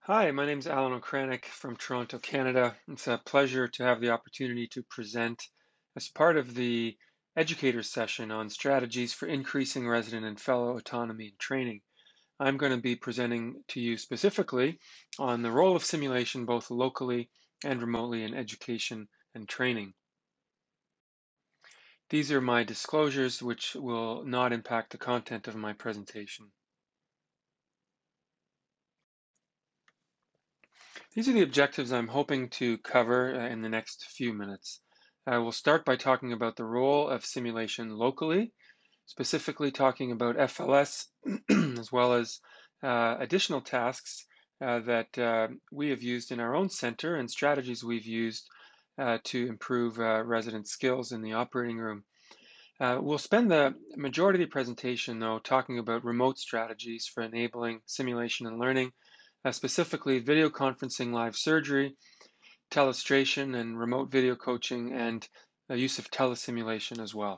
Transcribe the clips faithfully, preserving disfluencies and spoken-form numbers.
Hi, my name is Allan Okrainec from Toronto, Canada. It's a pleasure to have the opportunity to present as part of the educator session on strategies for increasing resident and fellow autonomy and training. I'm going to be presenting to you specifically on the role of simulation both locally and remotely in education and training. These are my disclosures, which will not impact the content of my presentation. These are the objectives I'm hoping to cover uh, in the next few minutes. I will start by talking about the role of simulation locally, specifically talking about F L S, as well as uh, additional tasks uh, that uh, we have used in our own center and strategies we've used uh, to improve uh, resident skills in the operating room. Uh, we'll spend the majority of the presentation, though, talking about remote strategies for enabling simulation and learning, uh, specifically video conferencing live surgery, telestration and remote video coaching, and the use of telesimulation as well.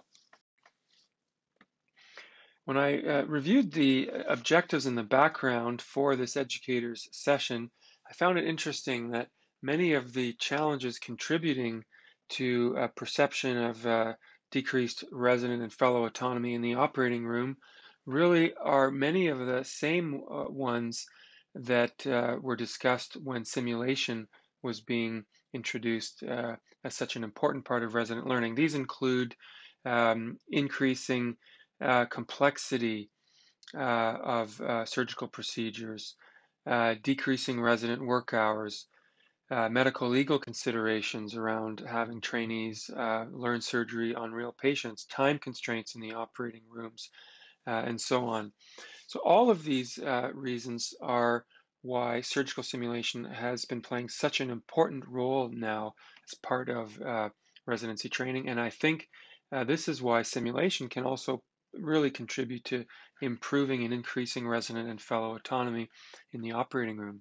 When I uh, reviewed the objectives in the background for this educator's session, I found it interesting that many of the challenges contributing to a perception of uh, decreased resident and fellow autonomy in the operating room really are many of the same uh, ones that uh, were discussed when simulation was being introduced uh, as such an important part of resident learning. These include um, increasing uh, complexity uh, of uh, surgical procedures, uh, decreasing resident work hours, uh, medical legal considerations around having trainees uh, learn surgery on real patients, time constraints in the operating rooms, uh, and so on. So all of these uh, reasons are why surgical simulation has been playing such an important role now as part of uh, residency training. And I think uh, this is why simulation can also really contribute to improving and increasing resident and fellow autonomy in the operating room.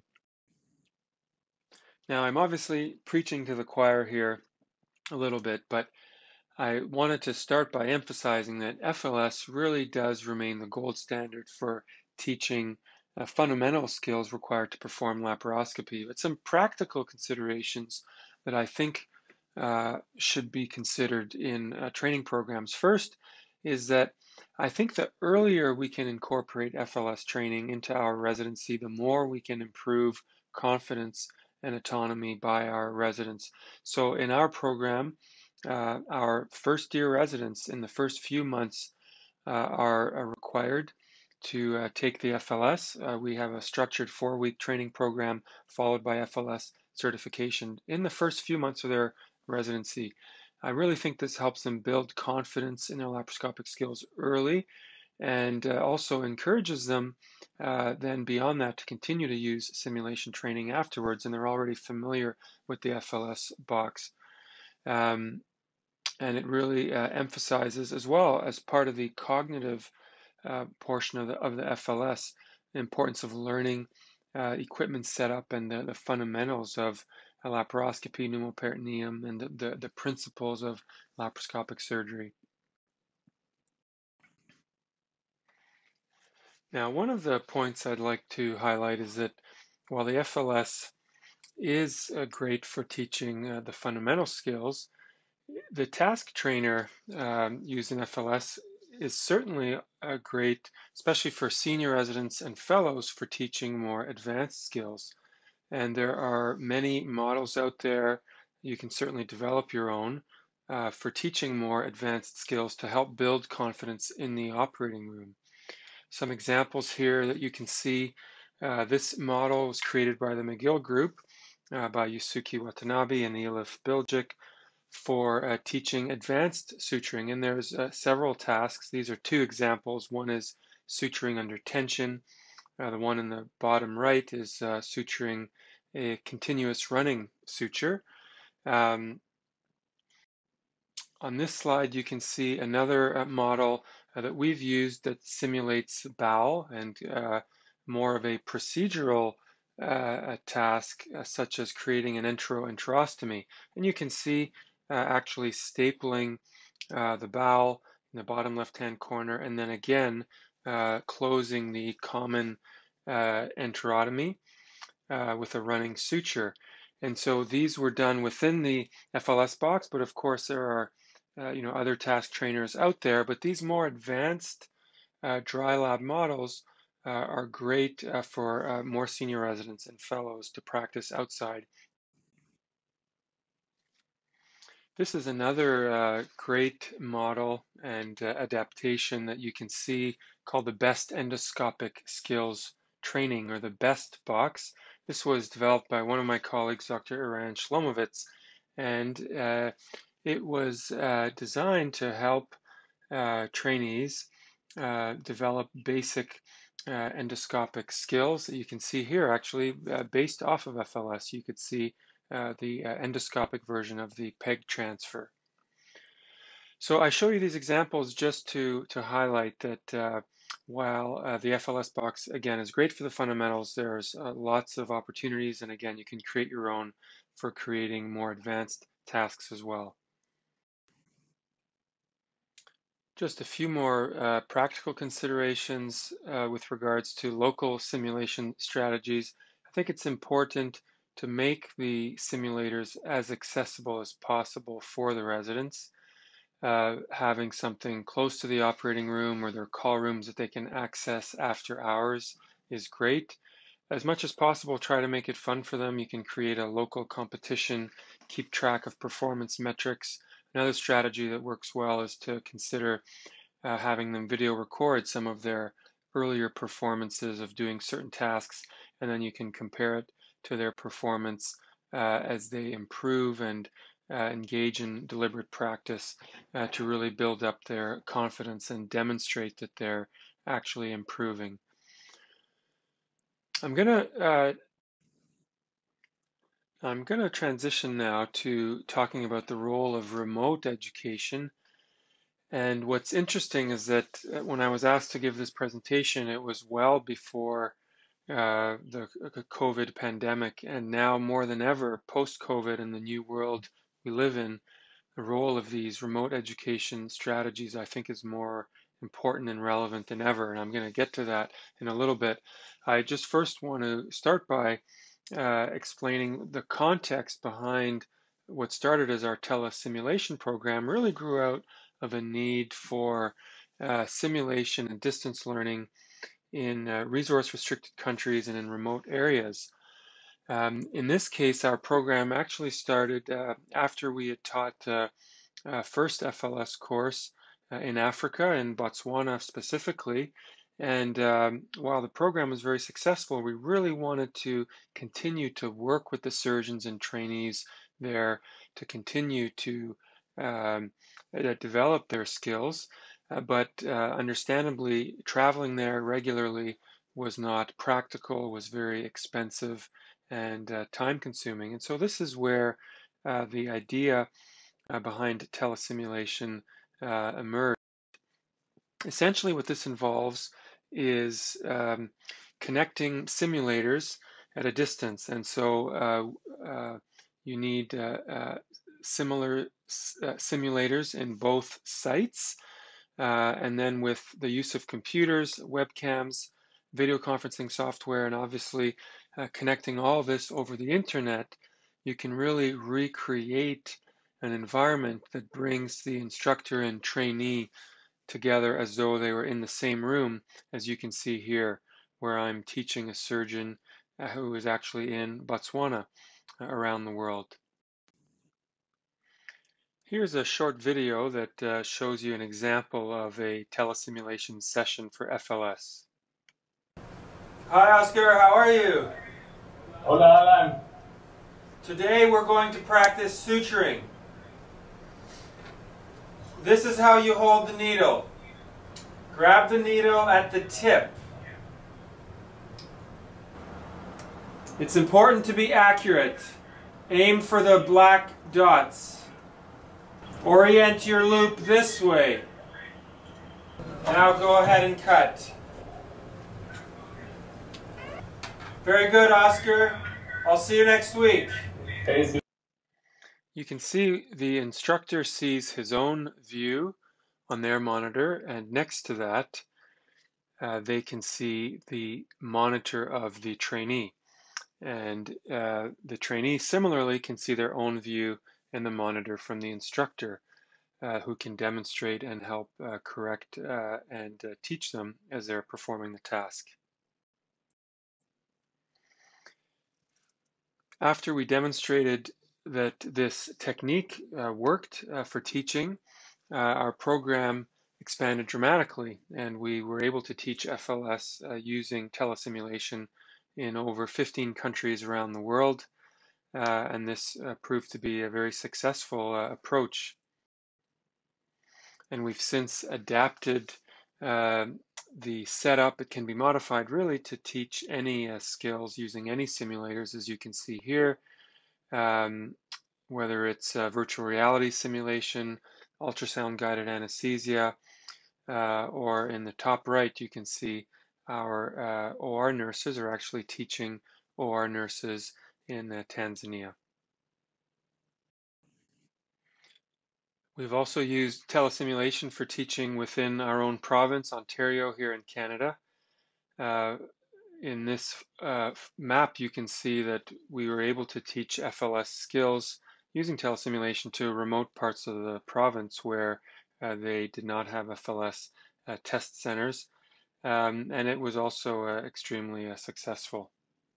Now, I'm obviously preaching to the choir here a little bit, but I wanted to start by emphasizing that F L S really does remain the gold standard for teaching uh, fundamental skills required to perform laparoscopy, but some practical considerations that I think uh, should be considered in uh, training programs. First is that I think the earlier we can incorporate F L S training into our residency, the more we can improve confidence and autonomy by our residents. So in our program, uh, our first year residents in the first few months uh, are, are required to uh, take the F L S. Uh, we have a structured four week training program followed by F L S certification in the first few months of their residency. I really think this helps them build confidence in their laparoscopic skills early and uh, also encourages them uh, then beyond that to continue to use simulation training afterwards, and they're already familiar with the F L S box. Um, and it really uh, emphasizes as well as part of the cognitive uh, portion of the, of the F L S, the importance of learning uh, equipment setup and the, the fundamentals of laparoscopy, pneumoperitoneum, and the, the, the principles of laparoscopic surgery. Now, one of the points I'd like to highlight is that while the F L S is uh, great for teaching uh, the fundamental skills, the task trainer um, used in F L S is certainly a great, especially for senior residents and fellows, for teaching more advanced skills. And there are many models out there. You can certainly develop your own uh, for teaching more advanced skills to help build confidence in the operating room. Some examples here that you can see. Uh, this model was created by the McGill Group uh, by Yusuke Watanabe and Elif Bilgic for uh, teaching advanced suturing. And there's uh, several tasks. These are two examples. One is suturing under tension. Uh, the one in the bottom right is uh, suturing a continuous running suture. Um, on this slide, you can see another uh, model uh, that we've used that simulates bowel and uh, more of a procedural uh, task, uh, such as creating an enteroenterostomy. And you can see uh, actually stapling uh, the bowel in the bottom left-hand corner, and then again uh, closing the common uh, enterotomy. uh, with a running suture. And so these were done within the F L S box, but of course there are uh, you know, other task trainers out there, but these more advanced uh, dry lab models uh, are great uh, for uh, more senior residents and fellows to practice outside. This is another uh, great model and uh, adaptation that you can see called the Best Endoscopic Skills Training, or the BEST box. This was developed by one of my colleagues, Doctor Allan, and uh, it was uh, designed to help uh, trainees uh, develop basic uh, endoscopic skills that you can see here, actually uh, based off of F L S. You could see uh, the uh, endoscopic version of the PEG transfer. So I show you these examples just to, to highlight that uh, while uh, the F L S box, again, is great for the fundamentals, there's uh, lots of opportunities, and again, you can create your own for creating more advanced tasks as well. Just a few more uh, practical considerations uh, with regards to local simulation strategies. I think it's important to make the simulators as accessible as possible for the residents. Uh, having something close to the operating room or their call rooms that they can access after hours is great. As much as possible, try to make it fun for them. You can create a local competition, keep track of performance metrics. Another strategy that works well is to consider uh, having them video record some of their earlier performances of doing certain tasks, and then you can compare it to their performance uh, as they improve and uh, engage in deliberate practice uh, to really build up their confidence and demonstrate that they're actually improving. I'm gonna uh, I'm gonna transition now to talking about the role of remote education. And what's interesting is that uh, when I was asked to give this presentation, it was well before uh, the COVID pandemic, and now more than ever, post-COVID and the new world we live in, the role of these remote education strategies, I think, is more important and relevant than ever. And I'm going to get to that in a little bit. I just first want to start by uh, explaining the context behind what started as our telesimulation program really grew out of a need for uh, simulation and distance learning in uh, resource-restricted countries and in remote areas. Um, in this case, our program actually started uh, after we had taught uh, uh, first F L S course uh, in Africa, in Botswana specifically. And um, while the program was very successful, we really wanted to continue to work with the surgeons and trainees there to continue to um, uh, develop their skills. Uh, but uh, understandably, traveling there regularly was not practical, was very expensive and uh, time consuming. And so this is where uh, the idea uh, behind telesimulation uh, emerged. Essentially, what this involves is um, connecting simulators at a distance. And so uh, uh, you need uh, uh, similar uh, simulators in both sites. Uh, and then with the use of computers, webcams, video conferencing software, and obviously uh, connecting all of this over the internet, you can really recreate an environment that brings the instructor and trainee together as though they were in the same room, as you can see here, where I'm teaching a surgeon uh, who is actually in Botswana uh, around the world. Here's a short video that uh, shows you an example of a telesimulation session for F L S. Hi Oscar, how are you? Hola Alan. Today we're going to practice suturing. This is how you hold the needle. Grab the needle at the tip. It's important to be accurate. Aim for the black dots. Orient your loop this way. Now go ahead and cut. Very good, Oscar. I'll see you next week. You can see the instructor sees his own view on their monitor, and next to that, uh, they can see the monitor of the trainee. And uh, the trainee similarly can see their own view in the monitor from the instructor, uh, who can demonstrate and help uh, correct uh, and uh, teach them as they're performing the task. After we demonstrated that this technique uh, worked uh, for teaching, uh, our program expanded dramatically, and we were able to teach F L S uh, using telesimulation in over fifteen countries around the world, uh, and this uh, proved to be a very successful uh, approach. And we've since adapted uh, the setup. It can be modified really to teach any uh, skills using any simulators, as you can see here. Um, whether it's uh, virtual reality simulation, ultrasound guided anesthesia, uh, or in the top right, you can see our uh, O R nurses are actually teaching O R nurses in uh, Tanzania. We've also used telesimulation for teaching within our own province, Ontario, here in Canada. Uh, in this uh, map, you can see that we were able to teach F L S skills using telesimulation to remote parts of the province where uh, they did not have F L S uh, test centers, um, and it was also uh, extremely uh, successful.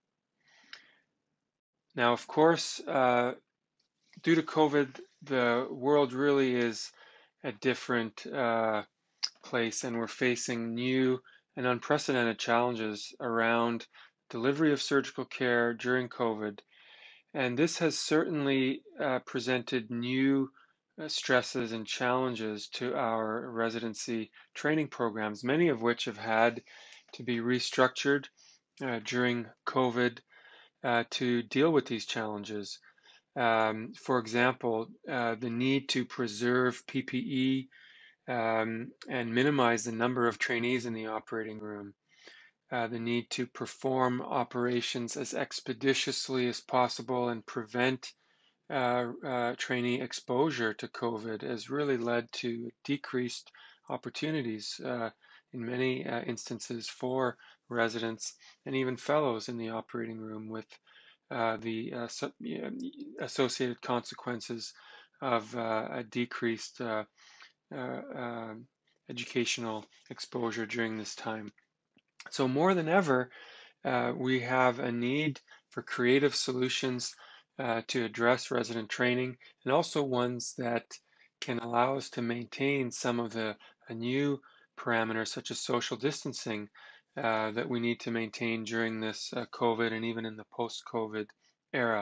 Now, of course, uh, due to COVID, the world really is a different uh, place, and we're facing new and unprecedented challenges around delivery of surgical care during COVID. And this has certainly uh, presented new uh, stresses and challenges to our residency training programs, many of which have had to be restructured uh, during COVID uh, to deal with these challenges. Um, for example, uh, the need to preserve P P E um, and minimize the number of trainees in the operating room, uh, the need to perform operations as expeditiously as possible and prevent uh, uh, trainee exposure to COVID has really led to decreased opportunities uh, in many uh, instances for residents and even fellows in the operating room, with uh, the uh, so, yeah, associated consequences of uh, a decreased uh, uh, um, educational exposure during this time. So more than ever, uh, we have a need for creative solutions uh, to address resident training, and also ones that can allow us to maintain some of the uh, new parameters such as social distancing uh, that we need to maintain during this uh, COVID and even in the post-COVID era.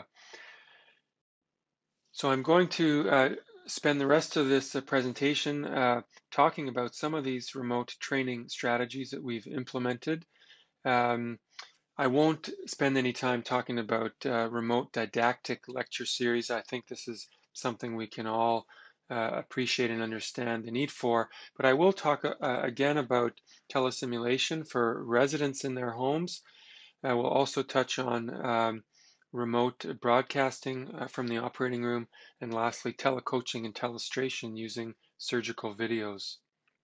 So I'm going to uh, spend the rest of this uh, presentation uh, talking about some of these remote training strategies that we've implemented. Um, I won't spend any time talking about uh, remote didactic lecture series. I think this is something we can all uh, appreciate and understand the need for, but I will talk uh, again about telesimulation for residents in their homes. I will also touch on um, remote broadcasting uh, from the operating room, and lastly, telecoaching and telestration using surgical videos.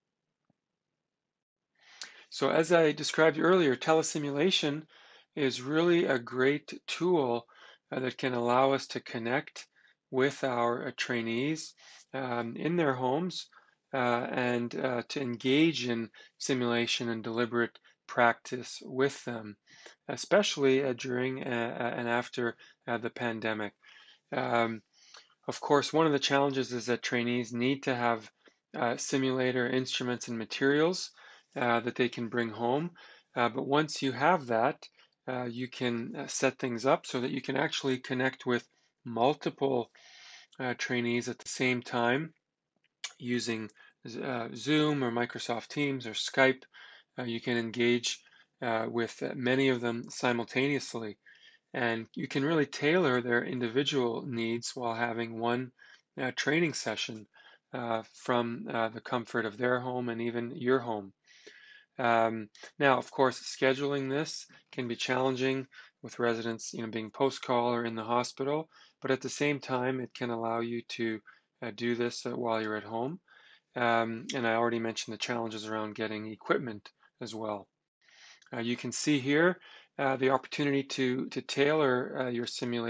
So as I described earlier, telesimulation is really a great tool uh, that can allow us to connect with our uh, trainees um, in their homes uh, and uh, to engage in simulation and deliberate practice with them, especially uh, during uh, and after uh, the pandemic. Um, of course, one of the challenges is that trainees need to have uh, simulator instruments and materials uh, that they can bring home. Uh, but once you have that, uh, you can uh, set things up so that you can actually connect with multiple uh, trainees at the same time using uh, Zoom or Microsoft Teams or Skype. Uh, you can engage uh, with many of them simultaneously, and you can really tailor their individual needs while having one uh, training session uh, from uh, the comfort of their home and even your home. Um, now, of course, scheduling this can be challenging with residents, you know, being post-call or in the hospital, but at the same time, it can allow you to uh, do this uh, while you're at home. Um, and I already mentioned the challenges around getting equipment as well. Uh, you can see here uh, the opportunity to, to tailor uh, your simulation.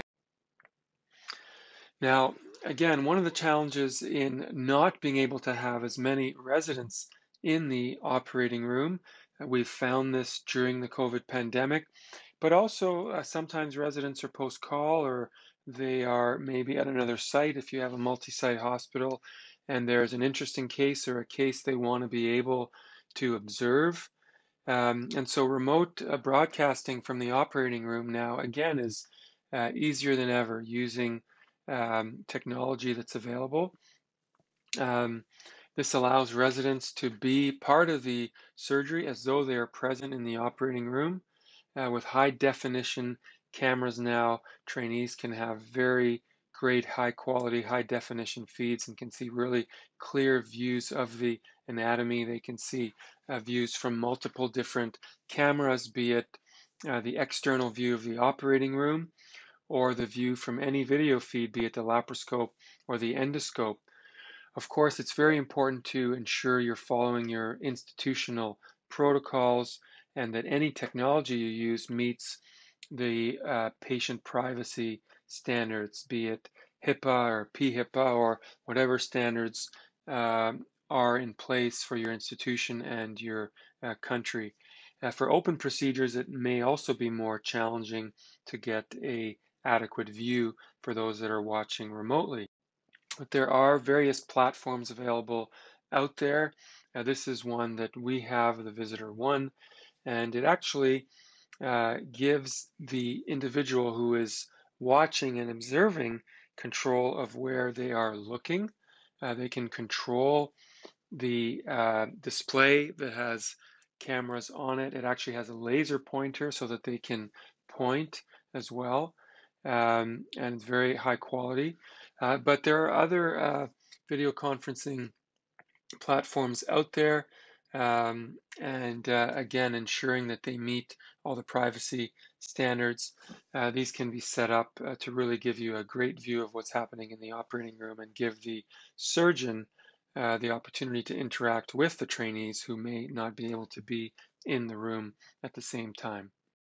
Now, again, one of the challenges in not being able to have as many residents in the operating room, uh, we've found this during the COVID pandemic, but also uh, sometimes residents are post-call or they are maybe at another site if you have a multi-site hospital and there's an interesting case or a case they want to be able to observe. Um, and so remote uh, broadcasting from the operating room now, again, is uh, easier than ever using um, technology that's available. Um, this allows residents to be part of the surgery as though they are present in the operating room. Uh, with high definition cameras now, trainees can have very great high quality, high definition feeds and can see really clear views of the anatomy. They can see uh, views from multiple different cameras, be it uh, the external view of the operating room or the view from any video feed, be it the laparoscope or the endoscope. Of course, it's very important to ensure you're following your institutional protocols and that any technology you use meets the uh, patient privacy standards, be it HIPAA or P HIPAA or whatever standards uh, are in place for your institution and your uh, country. Uh, for open procedures, it may also be more challenging to get a adequate view for those that are watching remotely. But there are various platforms available out there. Uh, this is one that we have, the Visitor One, and it actually uh, gives the individual who is watching and observing control of where they are looking. Uh, they can control the uh, display that has cameras on it. It actually has a laser pointer so that they can point as well, um, and it's very high quality. Uh, but there are other uh, video conferencing platforms out there, um, and uh, again, ensuring that they meet all the privacy standards. Uh, these can be set up uh, to really give you a great view of what's happening in the operating room and give the surgeon uh, the opportunity to interact with the trainees who may not be able to be in the room at the same time.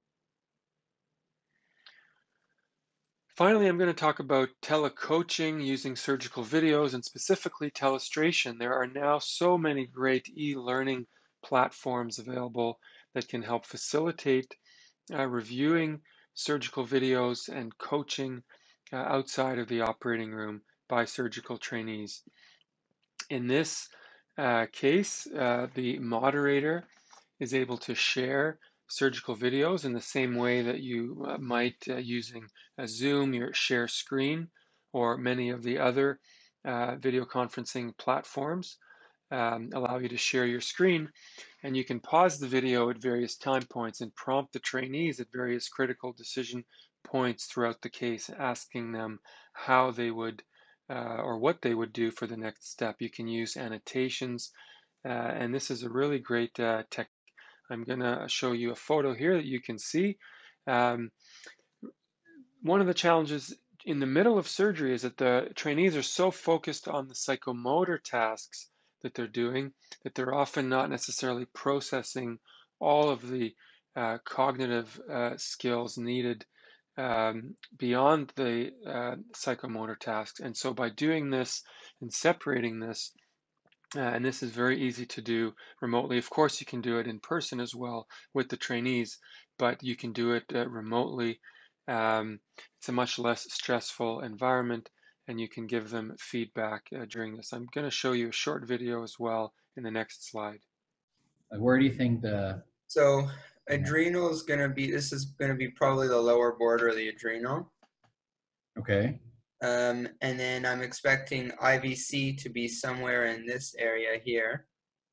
Finally, I'm going to talk about telecoaching using surgical videos and specifically telestration. There are now so many great e-learning platforms available that can help facilitate uh, reviewing surgical videos and coaching uh, outside of the operating room by surgical trainees. In this uh, case, uh, the moderator is able to share surgical videos in the same way that you uh, might uh, using a Zoom, your share screen, or many of the other uh, video conferencing platforms um, allow you to share your screen, and you can pause the video at various time points and prompt the trainees at various critical decision points throughout the case, asking them how they would uh, or what they would do for the next step. You can use annotations, uh, and this is a really great uh, technique. I'm going to show you a photo here that you can see. Um, one of the challenges in the middle of surgery is that the trainees are so focused on the psychomotor tasks that they're doing that they're often not necessarily processing all of the uh, cognitive uh, skills needed um, beyond the uh, psychomotor tasks. And so by doing this and separating this, uh, and this is very easy to do remotely. Of course, you can do it in person as well with the trainees, but you can do it uh, remotely. Um, it's a much less stressful environment, and you can give them feedback uh, during this. I'm going to show you a short video as well in the next slide. Where do you think the... So adrenal is going to be, this is going to be probably the lower border of the adrenal. Okay. Um, and then I'm expecting I V C to be somewhere in this area here.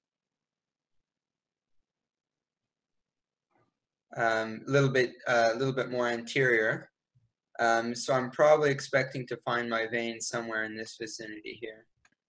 Um, a little bit, a uh, little bit more anterior. Um, so I'm probably expecting to find my vein somewhere in this vicinity here.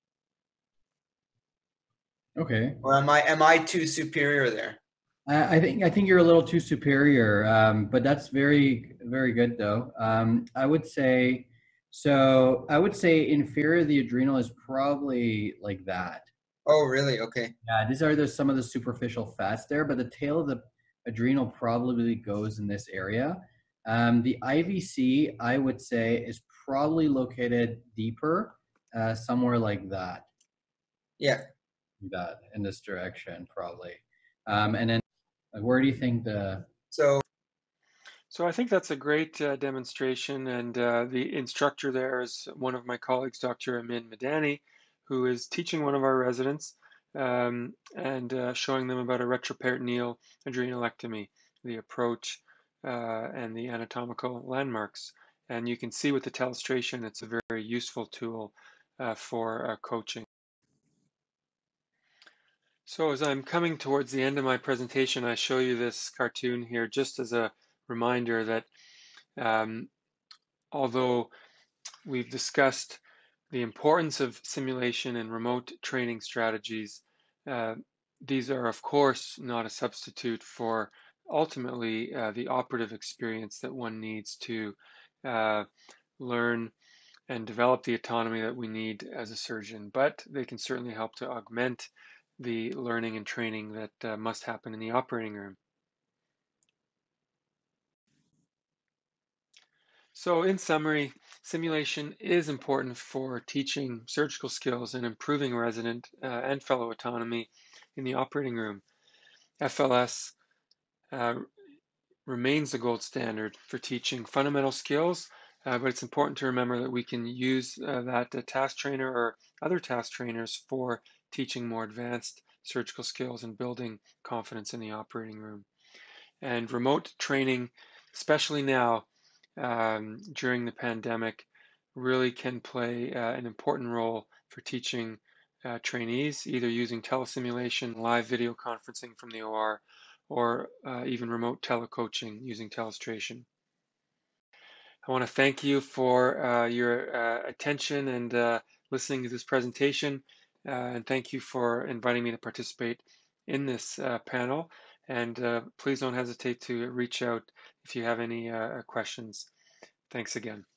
Okay. Or am I, am I too superior there? I, I think I think you're a little too superior, um, but that's very very good though. Um, I would say, so I would say inferior of the adrenal is probably like that. Oh, really? Okay. Yeah, these are the, some of the superficial fats there, but the tail of the adrenal probably goes in this area. Um, the I V C, I would say, is probably located deeper, uh, somewhere like that. Yeah. That in this direction, probably. Um, and then, where do you think the? So. So I think that's a great uh, demonstration, and uh, the instructor there is one of my colleagues, Doctor Amin Madani, who is teaching one of our residents um, and uh, showing them about a retroperitoneal adrenalectomy, the approach uh, and the anatomical landmarks. And you can see with the telestration, it's a very useful tool uh, for uh, coaching. So as I'm coming towards the end of my presentation, I show you this cartoon here just as a reminder that um, although we've discussed the importance of simulation and remote training strategies, uh, these are of course not a substitute for ultimately uh, the operative experience that one needs to uh, learn and develop the autonomy that we need as a surgeon, but they can certainly help to augment the learning and training that uh, must happen in the operating room. So in summary, simulation is important for teaching surgical skills and improving resident uh, and fellow autonomy in the operating room. F L S uh, remains the gold standard for teaching fundamental skills, uh, but it's important to remember that we can use uh, that uh, task trainer or other task trainers for teaching more advanced surgical skills and building confidence in the operating room. And remote training, especially now um, during the pandemic, really can play uh, an important role for teaching uh, trainees, either using telesimulation, live video conferencing from the O R, or uh, even remote telecoaching using telestration. I want to thank you for uh, your uh, attention and uh, listening to this presentation, uh, and thank you for inviting me to participate in this uh, panel. And uh, please don't hesitate to reach out if you have any uh, questions. Thanks again.